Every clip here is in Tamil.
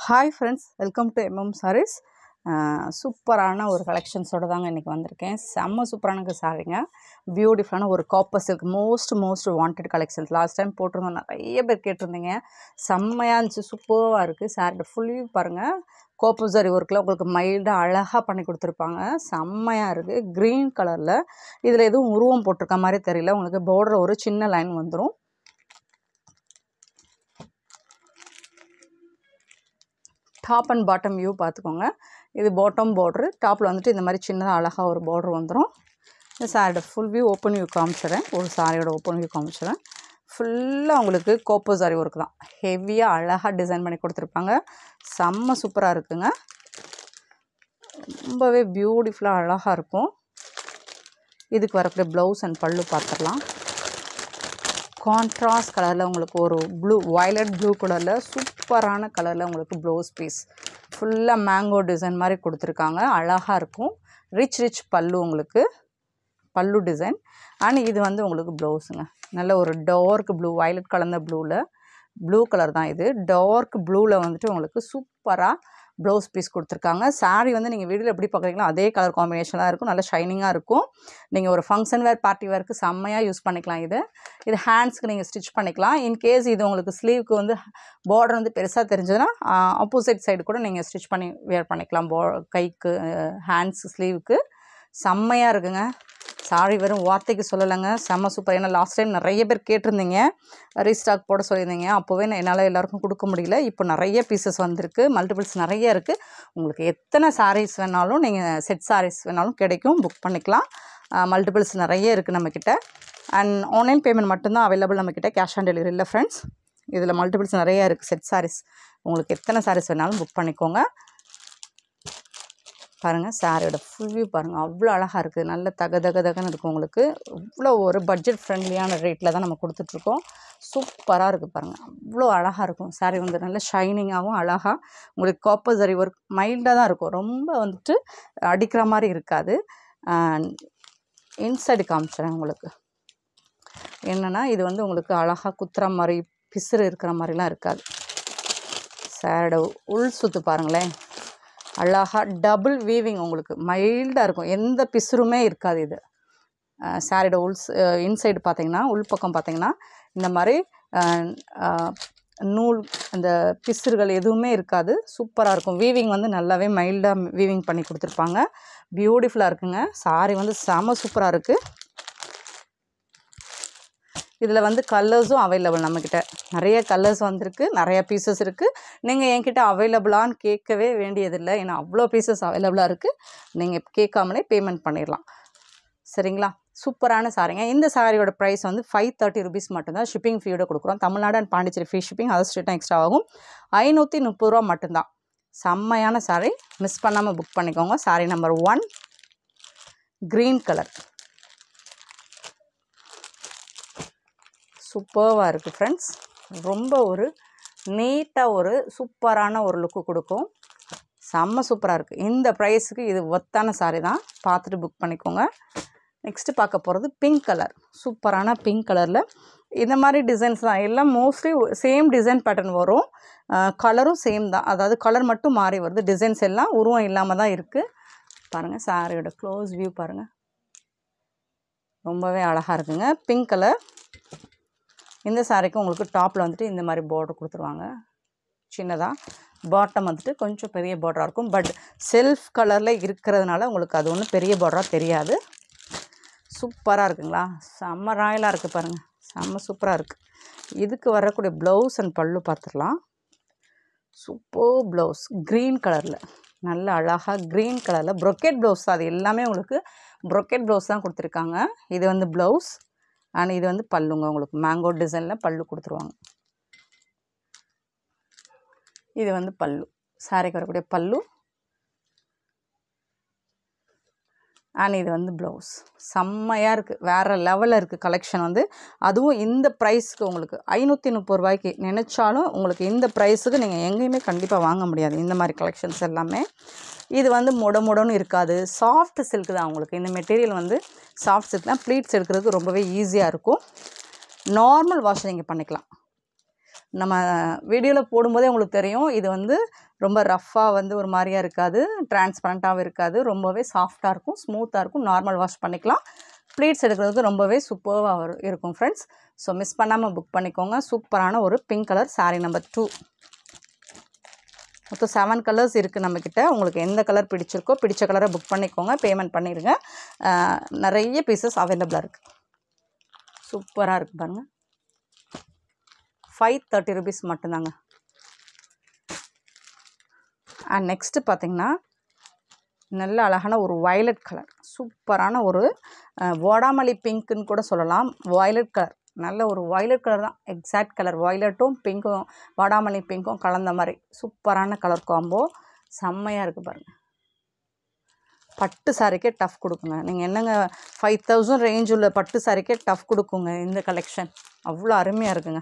Hi friends, welcome to sarees. சூப்பரான ஒரு கலெக்ஷன்ஸோட தாங்க இன்றைக்கி வந்திருக்கேன். செம்ம சூப்பரான சாரீங்க, பியூட்டிஃபுல்லான ஒரு copper silk most wanted collections. Last time போட்டிருந்தோம், நிறைய பேர் கேட்டிருந்தீங்க. செம்மையாக இருந்துச்சு, சூப்பராக இருக்குது. சாரியோட ஃபுல்லி பாருங்கள், காப்பர் சரி ஒர்க்கில் உங்களுக்கு மைல்டாக அழகாக பண்ணி கொடுத்துருப்பாங்க. செம்மையாக இருக்குது, க்ரீன் கலரில். இதில் எதுவும் உருவம் போட்டிருக்க மாதிரி தெரியல. உங்களுக்கு பார்டர் ஒரு சின்ன லைன் வந்துடும். டாப் அண்ட் பாட்டம் வியூ பார்த்துக்கோங்க. இது பாட்டம் பார்ட்ரு, டாப்பில் வந்துட்டு இந்த மாதிரி சின்னதாக அழகாக ஒரு பார்ட்ரு வந்துடும். இந்த சாரியோட ஃபுல் வியூ ஓப்பன் வியூ காமிச்சிடுறேன். ஒரு சாரியோட ஓப்பன் வியூ காமிச்சிடுறேன். ஃபுல்லாக உங்களுக்கு காப்பர் சாரி ஒர்க் தான். ஹெவியாக அழகாக டிசைன் பண்ணி கொடுத்துருப்பாங்க. செம்ம சூப்பராக இருக்குங்க, ரொம்பவே பியூட்டிஃபுல்லாக அழகாக இருக்கும். இதுக்கு வரக்கூடிய ப்ளவுஸ் அண்ட் பல்லு பார்த்துடலாம். கான்ட்ராஸ்ட் கலரில் உங்களுக்கு ஒரு வயலட் ப்ளூ கலரில் சூப்பரான கலரில் உங்களுக்கு ப்ளவுஸ் பீஸ் ஃபுல்லாக மேங்கோ டிசைன் மாதிரி கொடுத்துருக்காங்க. அழகாக இருக்கும். ரிச் பல்லு, உங்களுக்கு பல்லு டிசைன். அண்ட் இது வந்து உங்களுக்கு ப்ளவுஸுங்க. நல்ல ஒரு டார்க் ப்ளூ, வயலட் கலந்த ப்ளூ கலர் தான் இது. டார்க் ப்ளூவில் வந்துட்டு உங்களுக்கு சூப்பராக ப்ளவுஸ் பீஸ் கொடுத்துருக்காங்க. சாரீ வந்து நீங்கள் வீடியோவில் எப்படி பார்க்குறீங்களோ அதே கலர் காம்பினேஷனாக இருக்கும். நல்லா ஷைனிங்காக இருக்கும். நீங்கள் ஒரு ஃபங்க்ஷன் வேர், பார்ட்டி வேருக்கு செம்மையாக யூஸ் பண்ணிக்கலாம். இது ஹேண்ட்ஸ்க்கு நீங்கள் ஸ்டிச் பண்ணிக்கலாம். இன்கேஸ் இது உங்களுக்கு ஸ்லீவுக்கு வந்து பார்டர் வந்து பெருசாக தெரிஞ்சதுன்னா ஆப்போசிட் சைடு கூட நீங்கள் ஸ்டிச் பண்ணி வேர் பண்ணிக்கலாம். கைக்கு, ஹேண்ட்ஸ், ஸ்லீவுக்கு செம்மையாக இருக்குங்க. சாரி வெறும் வார்த்தைக்கு சொல்லலைங்க, செம்ம சூப்பர். ஏன்னா லாஸ்ட் டைம் நிறைய பேர் கேட்டிருந்தீங்க, ரீஸ்டாக் போட சொல்லியிருந்தீங்க. அப்போவே என்னால் எல்லாருக்கும் கொடுக்க முடியல. இப்போ நிறைய பீசஸ் வந்திருக்கு, மல்டிபிள்ஸ் நிறைய இருக்குது. உங்களுக்கு எத்தனை சாரீஸ் வேணாலும், நீங்கள் செட் சாரீஸ் வேணாலும் கிடைக்கும், புக் பண்ணிக்கலாம். மல்டிபிள்ஸ் நிறைய இருக்குது நம்மக்கிட்ட. அண்ட் ஆன்லைன் பேமெண்ட் மட்டும்தான் அவைலபிள் நம்மக்கிட்ட, கேஷ் ஆன் டெலிவரி இல்லை ஃப்ரெண்ட்ஸ். இதில் மல்டிபிள்ஸ் நிறையா இருக்குது. செட் சாரீஸ் உங்களுக்கு எத்தனை சாரீஸ் வேணாலும் புக் பண்ணிக்கோங்க. பாருங்கள், சாரியோட ஃபுல் வியூ பாருங்கள், அவ்வளோ அழகாக இருக்குது. நல்ல தகன்னு இருக்கும். உங்களுக்கு இவ்வளோ ஒரு பட்ஜெட் ஃப்ரெண்ட்லியான ரேட்டில் தான் நம்ம கொடுத்துட்ருக்கோம். சூப்பராக இருக்குது பாருங்கள், அவ்வளோ அழகாக இருக்கும். சாரி வந்து நல்ல ஷைனிங்காகவும் அழகாக உங்களுக்கு காப்பர் சரி ஒர்க் மைல்டாக தான் இருக்கும். ரொம்ப வந்துட்டு அடிக்கிற மாதிரி இருக்காது. இன்சைடு காமிச்சிடறேன் உங்களுக்கு. என்னென்னா இது வந்து உங்களுக்கு அழகாக குத்துற மாதிரி, பிசுறு இருக்கிற மாதிரிலாம் இருக்காது. சாரியோட உள் சுற்று பாருங்களேன், அழகாக டபுள் வீவிங், உங்களுக்கு மைல்டாக இருக்கும். எந்த பிசுருமே இருக்காது. இது சாரியோட இன்சைடு பார்த்தீங்கன்னா, உள்பக்கம் பார்த்தீங்கன்னா இந்த மாதிரி நூல், அந்த பிசுறுகள் எதுவுமே இருக்காது. சூப்பராக இருக்கும். வீவிங் வந்து நல்லாவே மைல்டாக வீவிங் பண்ணி கொடுத்துருப்பாங்க. பியூட்டிஃபுல்லாக இருக்குங்க. சாரி வந்து செம சூப்பராக இருக்குது. இதில் வந்து கலர்ஸும் அவைலபிள் நம்மக்கிட்ட. நிறைய கலர்ஸ் வந்திருக்கு, நிறைய பீசஸ் இருக்குது. நீங்கள் என்கிட்ட அவைலபிளான்னு கேட்கவே வேண்டியதில்லை, ஏன்னா அவ்வளோ பீசஸ் அவைலபிளாக இருக்குது. நீங்கள் கேட்காமலே பேமெண்ட் பண்ணிடலாம், சரிங்களா? சூப்பரான சாரிங்க. இந்த சாரியோட ப்ரைஸ் வந்து 530 rupees மட்டும்தான். ஷிப்பிங் ஃபீயோட கொடுக்குறோம். Tamil Nadu and Pondicherry free shipping, அது ஸ்ட்ரெயிட்டாக எக்ஸ்ட்ரா ஆகும். 530 ரூபா மட்டும்தான். செம்மையான சாரி, மிஸ் பண்ணாமல் புக் பண்ணிக்கோங்க. சாரி நம்பர் 1 க்ரீன் கலர், சூப்பராக இருக்குது ஃப்ரெண்ட்ஸ். ரொம்ப ஒரு நீட்டாக ஒரு சூப்பரான ஒரு லுக்கு கொடுக்கும். செம்ம சூப்பராக இருக்குது. இந்த ப்ரைஸுக்கு இது ஒத்தான சாரி தான். பார்த்துட்டு புக் பண்ணிக்கோங்க. நெக்ஸ்ட்டு பார்க்க போகிறது பிங்க் கலர். சூப்பரான பிங்க் கலரில் இந்த மாதிரி டிசைன்ஸ் தான். எல்லாம் மோஸ்ட்லி சேம் டிசைன் பேட்டர்ன் வரும். கலரும் சேம் தான், அதாவது கலர் மட்டும் மாறி வருது. டிசைன்ஸ் எல்லாம் உருவம் இல்லாமல் தான் இருக்குது. பாருங்கள், சாரியோட க்ளோஸ் வியூ பாருங்கள், ரொம்பவே அழகாக இருக்குங்க. Pink colour. இந்த சாரிக்கு உங்களுக்கு டாப்பில் வந்துட்டு இந்த மாதிரி பார்டர் கொடுத்துருவாங்க, சின்னதாக. பாட்டம் வந்துட்டு கொஞ்சம் பெரிய பார்டராக இருக்கும். பட் செல்ஃப் கலரில் இருக்கிறதுனால உங்களுக்கு அது ஒன்றும் பெரிய பார்டராக தெரியாது. சூப்பராக இருக்குங்களா? செம்ம ராயலாக இருக்குது பாருங்கள், செம்ம சூப்பராக இருக்குது. இதுக்கு வரக்கூடிய ப்ளவுஸ் அண்ட் பல்லு பார்த்துடலாம். சூப்பர் ப்ளவுஸ், க்ரீன் கலரில், நல்ல அழகாக க்ரீன் கலரில் ப்ரொக்கெட் ப்ளவுஸ். அது எல்லாமே உங்களுக்கு ப்ரொக்கெட் ப்ளவுஸ் தான் கொடுத்துருக்காங்க. இது வந்து ப்ளவுஸ் அண்ட் இது வந்து பல்லுங்க. உங்களுக்கு மேங்கோ டிசைனில் பல்லு கொடுத்துருவாங்க. இது வந்து பல்லு, சாரிக்கு வரக்கூடிய பல்லு. அண்ட் இது வந்து ப்ளவுஸ். செம்மையாக இருக்குது, வேறு லெவலில் இருக்குது கலெக்ஷன் வந்து. அதுவும் இந்த ப்ரைஸுக்கு உங்களுக்கு 530 ரூபாய்க்கு நினச்சாலும் உங்களுக்கு இந்த ப்ரைஸுக்கு நீங்கள் எங்கேயுமே கண்டிப்பாக வாங்க முடியாது. இந்த மாதிரி கலெக்ஷன்ஸ் எல்லாமே இது வந்து முடன்னு இருக்காது. சாஃப்ட் சில்க் தான். உங்களுக்கு இந்த மெட்டீரியல் வந்து சாஃப்ட் சில்க் தான். ப்ளீட்ஸ் எடுக்கிறதுக்கு ரொம்பவே ஈஸியாக இருக்கும். நார்மல் வாஷ் நீங்கள் பண்ணிக்கலாம். நம்ம வீடியோவில் போடும்போதே உங்களுக்கு தெரியும் இது வந்து ரொம்ப ரஃப்பாக வந்து ஒரு மாதிரியாக இருக்காது, டிரான்ஸ்பரண்ட்டாகவும் இருக்காது, ரொம்பவே சாஃப்டாக இருக்கும், ஸ்மூத்தாக இருக்கும், நார்மல் வாஷ் பண்ணிக்கலாம். ப்ளீட்ஸ் எடுக்கிறதுக்கு ரொம்பவே சூப்பராக இருக்கும் ஃப்ரெண்ட்ஸ். ஸோ மிஸ் பண்ணாமல் புக் பண்ணிக்கோங்க. சூப்பரான ஒரு பிங்க் கலர் சாரீ நம்பர் 2. மொத்தம் 7 கலர்ஸ் இருக்குது நம்மக்கிட்ட. உங்களுக்கு எந்த கலர் பிடிச்சிருக்கோ பிடிச்ச கலரை புக் பண்ணிக்கோங்க, பேமெண்ட் பண்ணிடுங்க. நிறைய பீசஸ் அவைலபிளாக இருக்குது. சூப்பராக இருக்குது பாருங்கள். 530 rupees மட்டும்தாங்க. அண்ட் நெக்ஸ்ட்டு பார்த்திங்கன்னா நல்ல அழகான ஒரு வயலட் கலர், சூப்பரான ஒரு வாடாமல்லி பிங்க்குன்னு கூட சொல்லலாம். வயலட் கலர், நல்ல ஒரு வயலட் கலர் தான், எக்ஸாக்ட் கலர். வயலட்டும் பிங்க்கும் வாடாமல்லி பிங்க்கும் கலந்த மாதிரி சூப்பரான கலர் காம்போ, செம்மையாக இருக்குது பாருங்கள். பட்டு சாரிக்கே டஃப் கொடுக்குங்க. நீங்கள் என்னங்க 5000 ரேஞ்ச் உள்ள பட்டு சாரிக்கே டஃப் கொடுக்குங்க இந்த கலெக்ஷன். அவ்வளோ அருமையாக இருக்குங்க,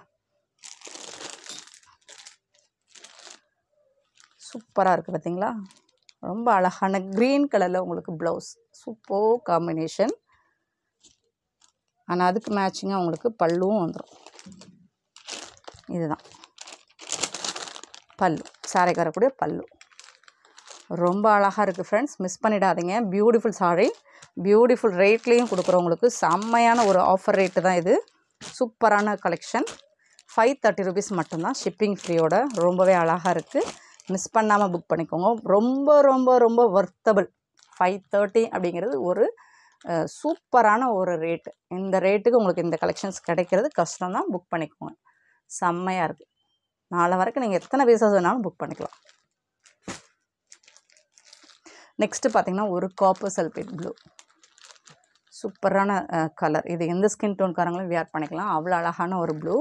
சூப்பராக இருக்குது பார்த்தீங்களா. ரொம்ப அழகான க்ரீன் கலரில் உங்களுக்கு ப்ளவுஸ், சூப்பர் காம்பினேஷன். ஆனால் அதுக்கு மேட்சிங்காக உங்களுக்கு பல்லுவும் வந்துடும். இதுதான் பல்லு, சாரிக்கு வரக்கூடிய பல்லு. ரொம்ப அழகாக இருக்குது ஃப்ரெண்ட்ஸ், மிஸ் பண்ணிடாதீங்க. பியூட்டிஃபுல் சாரீ, பியூட்டிஃபுல் ரேட்லேயும் கொடுக்குறவங்களுக்கு செம்மையான ஒரு ஆஃபர் ரேட்டு தான் இது. சூப்பரான கலெக்ஷன். 530 rupees மட்டும்தான், ஷிப்பிங் ஃப்ரீயோட. ரொம்பவே அழகாக இருக்குது, மிஸ் பண்ணாமல் புக் பண்ணிக்கோங்க. ரொம்ப ரொம்ப ரொம்ப வர்த்தபிள். 530 அப்படிங்கிறது ஒரு சூப்பரான ஒரு ரேட்டு. இந்த ரேட்டுக்கு உங்களுக்கு இந்த கலெக்ஷன்ஸ் கிடைக்கிறது கஷ்டம் தான், புக் பண்ணிக்கோங்க. செம்மையாக இருக்குது. நாளை வரைக்கும் நீங்கள் எத்தனை பீசஸ் வேணாலும் புக் பண்ணிக்கலாம். நெக்ஸ்ட்டு பார்த்திங்கன்னா ஒரு காப்பர் சல்ஃபேட் ப்ளூ, சூப்பரான கலர். இது எந்த ஸ்கின் டோன்காரங்களும் வியர் பண்ணிக்கலாம், அவ்வளோ அழகான ஒரு ப்ளூ.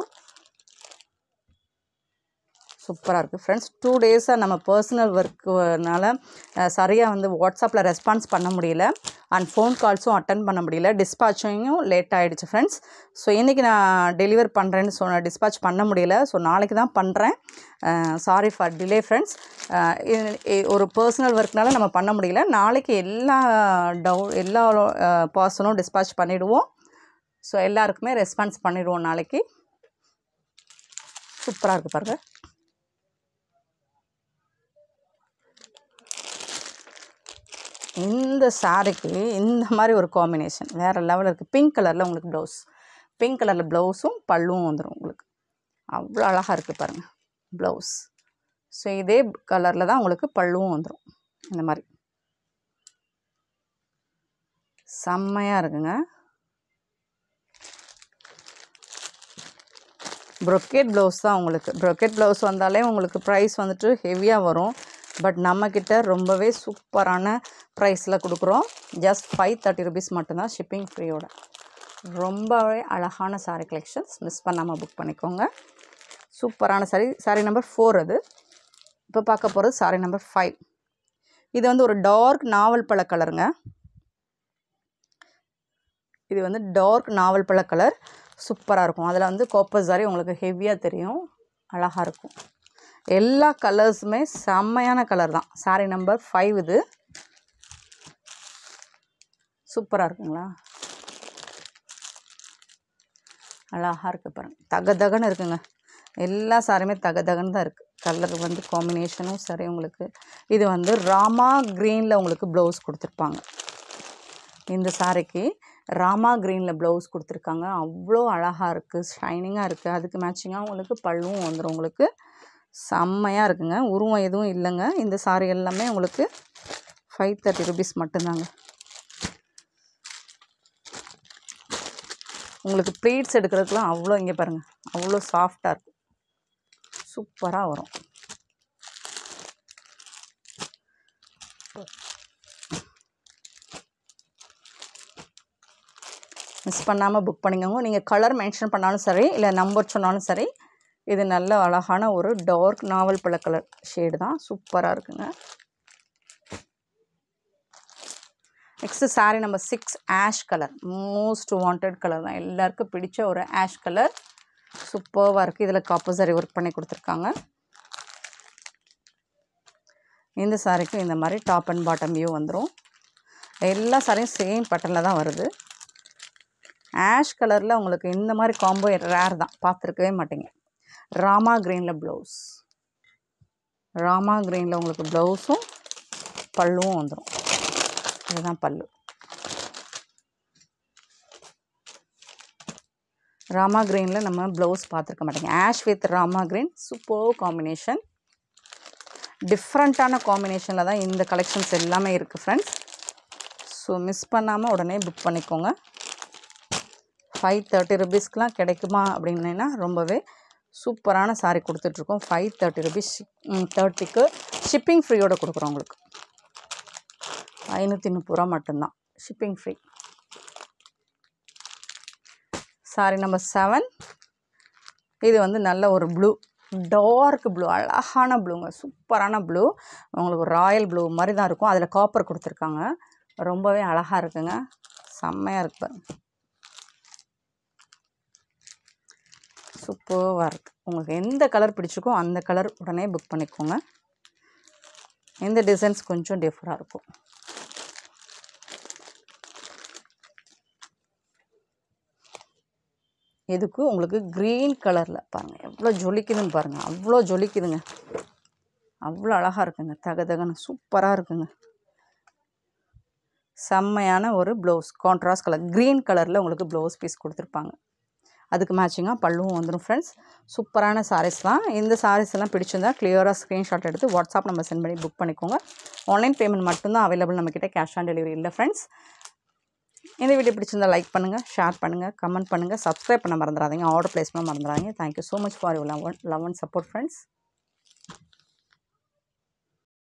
சூப்பராக இருக்குது ஃப்ரெண்ட்ஸ். 2 டேஸாக நம்ம பர்சனல் ஒர்க்குனால சரியாக வந்து வாட்ஸ்அப்பில் ரெஸ்பான்ஸ் பண்ண முடியல, அண்ட் ஃபோன் கால்ஸும் அட்டன் பண்ண முடியல. டிஸ்பாச்சிங்கும் லேட் ஆகிடுச்சு ஃப்ரெண்ட்ஸ். ஸோ இன்றைக்கி நான் டெலிவர் பண்ணுறேன்னு டிஸ்பாச் பண்ண முடியல. ஸோ நாளைக்கு தான் பண்ணுறேன். Sorry for delay friends. ஒரு பர்சனல் ஒர்க்னால நம்ம பண்ண முடியல. நாளைக்கு எல்லா பார்சலும் டிஸ்பாச் பண்ணிவிடுவோம். ஸோ எல்லாருக்குமே ரெஸ்பான்ஸ் பண்ணிவிடுவோம் நாளைக்கு. சூப்பராக இருக்குது பாருங்கள். இந்த சாரிக்கு இந்த மாதிரி ஒரு காம்பினேஷன் வேறு லெவலில் இருக்குது. பிங்க் கலரில் உங்களுக்கு ப்ளவுஸ், பிங்க் கலரில் ப்ளவுஸும் பல்லுவும் வந்துடும் உங்களுக்கு. அவ்வளோ அழகாக இருக்குது பாருங்கள் ப்ளவுஸ். ஸோ இதே கலரில் தான் உங்களுக்கு பல்லுவும் வந்துடும். இந்த மாதிரி செம்மையாக இருக்குங்க. ப்ரொக்கேட் ப்ளவுஸ் தான் உங்களுக்கு. ப்ரொக்கேட் ப்ளவுஸ் வந்தாலே உங்களுக்கு ப்ரைஸ் வந்துட்டு ஹெவியாக வரும். பட் நம்மக்கிட்ட ரொம்பவே சூப்பரான ப்ரைஸில் கொடுக்குறோம். ஜஸ்ட் 530 rupees மட்டும்தான், ஷிப்பிங் ஃப்ரீயோட. ரொம்பவே அழகான சாரீ கலெக்ஷன்ஸ், மிஸ் பண்ணாமல் புக் பண்ணிக்கோங்க. சூப்பரான சாரீ நம்பர் 4 அது. இப்போ பார்க்க போகிறது சாரீ நம்பர் 5. இது வந்து ஒரு டார்க் நாவல் பழ கலருங்க. இது வந்து டார்க் நாவல் பழ கலர், சூப்பராக இருக்கும். அதில் வந்து காப்பர் சாரீ உங்களுக்கு ஹெவியாக தெரியும், அழகாக இருக்கும். எல்லா கலர்ஸுமே செம்மையான கலர் தான். சாரீ நம்பர் 5 இது. சூப்பராக இருக்குங்களா, அழகாக இருக்குது பாருங்கள். தகதகன்னு இருக்குங்க, எல்லா சாரியுமே தகதகன்னு தான் இருக்குது. கலர் வந்து காம்பினேஷனும் சரி உங்களுக்கு. இது வந்து ராமா க்ரீனில் உங்களுக்கு ப்ளவுஸ் கொடுத்துருப்பாங்க. இந்த சாரிக்கு ராமா க்ரீனில் ப்ளவுஸ் கொடுத்துருக்காங்க. அவ்வளோ அழகாக இருக்குது, ஷைனிங்காக இருக்குது. அதுக்கு மேட்சிங்காக உங்களுக்கு பல்லுவும் வந்துடும். உங்களுக்கு செம்மையாக இருக்குங்க, உருவம் எதுவும் இல்லைங்க. இந்த சாரி எல்லாமே உங்களுக்கு 530 rupees மட்டும்தாங்க. உங்களுக்கு ப்ளீட்ஸ் எடுக்கிறதுக்குலாம் அவ்வளோ, இங்கே பாருங்கள், அவ்வளோ சாஃப்டாக இருக்கும், சூப்பராக வரும். மிஸ் பண்ணாமல் புக் பண்ணிக்கோங்க. நீங்கள் கலர் மென்ஷன் பண்ணாலும் சரி, இல்லை நம்பர் சொன்னாலும் சரி. இது நல்ல அழகான ஒரு டார்க் நாவல் பழ கலர் ஷேடு தான், சூப்பராக இருக்குங்க. Next sari number 6 ash colour, most wanted colour தான், எல்லாருக்கும் பிடிச்ச ஒரு ஆஷ் கலர். சூப்பராக இருக்குது. இதில் காப்பர் சாரீ ஒர்க் பண்ணி கொடுத்துருக்காங்க. இந்த சாரீக்கும் இந்த மாதிரி டாப் அண்ட் பாட்டம் வியூ வந்துடும். எல்லா சாரியும் சேம் பேட்டர்னில் தான் வருது. ஆஷ் கலரில் உங்களுக்கு இந்த மாதிரி காம்போ ரேர் தான், பார்த்துருக்கவே மாட்டீங்க. ராமா கிரீனில் ப்ளவுஸ். ராமா கிரீனில் உங்களுக்கு ப்ளவுஸும் பல்லுவும் வந்துடும். இதுதான் பல்லு. ராமா கிரீனில் நம்ம ப்ளவுஸ் பார்த்துருக்க மாட்டேங்க. ஆஷ் வித் ராமா கிரீன் சூப்பர் காம்பினேஷன். டிஃப்ரெண்ட்டான காம்பினேஷனில் தான் இந்த கலெக்ஷன்ஸ் எல்லாமே இருக்குது ஃப்ரெண்ட்ஸ். ஸோ மிஸ் பண்ணாமல் உடனே புக் பண்ணிக்கோங்க. 530 rupeesக்குலாம் கிடைக்குமா அப்படின்னா ரொம்பவே சூப்பரான சாரீ கொடுத்துட்ருக்கோம். 530 rupees 30க்கு ஷிப்பிங் ஃப்ரீயோடு கொடுக்குறோம் உங்களுக்கு. 530 ரூபா மட்டும்தான் ஷிப்பிங் ஃப்ரீ. Sorry number 7. இது வந்து நல்ல ஒரு ப்ளூ, டார்க் ப்ளூ, அழகான ப்ளூங்க, சூப்பரான ப்ளூ. உங்களுக்கு ராயல் ப்ளூ மாதிரி தான் இருக்கும். அதில் காப்பர் கொடுத்துருக்காங்க. ரொம்பவே அழகாக இருக்குங்க, செம்மையாக இருக்கு பாருங்க, சூப்பராக இருக்குது. உங்களுக்கு எந்த கலர் பிடிச்சிருக்கோ அந்த கலர் உடனே புக் பண்ணிக்கோங்க. இந்த டிசைன்ஸ் கொஞ்சம் டிஃப்ரெண்டாக இருக்கும். இதுக்கு உங்களுக்கு க்ரீன் கலரில் பாருங்கள் எவ்வளோ ஜொலிக்குதுன்னு பாருங்கள். அவ்வளோ ஜொலிக்குதுங்க, அவ்வளோ அழகாக இருக்குங்க, தகதகன்னு சூப்பராக இருக்குங்க. செம்மையான ஒரு ப்ளவுஸ், கான்ட்ராஸ்ட் கலர் க்ரீன் கலரில் உங்களுக்கு ப்ளவுஸ் பீஸ் கொடுத்துருப்பாங்க. அதுக்கு மேட்சிங்காக பல்லுவும் வந்துடும் ஃப்ரெண்ட்ஸ். சூப்பரான சாரீஸ் தான். இந்த சாரீஸ் எல்லாம் பிடிச்சிருந்தா கிளியராக ஸ்க்ரீன்ஷாட் எடுத்து வாட்ஸ்அப் நம்பர் சென்ட் பண்ணி புக் பண்ணிக்கோங்க. ஆன்லைன் பேமெண்ட் மட்டும்தான் அவைலபிள் நம்மக்கிட்ட, கேஷ் ஆன் டெலிவரி இல்லை ஃப்ரெண்ட்ஸ். இந்த வீடியோ பிடிச்சிருந்தா லைக் பண்ணுங்கள், ஷேர் பண்ணுங்கள், கமெண்ட் பண்ணுங்கள், சப்ஸ்கிரைப் பண்ண மறந்துடாதீங்க, ஆர்டர் ப்ளேஸ் பண்ண மறந்துடாதீங்க. Thank you so much for your love and support friends.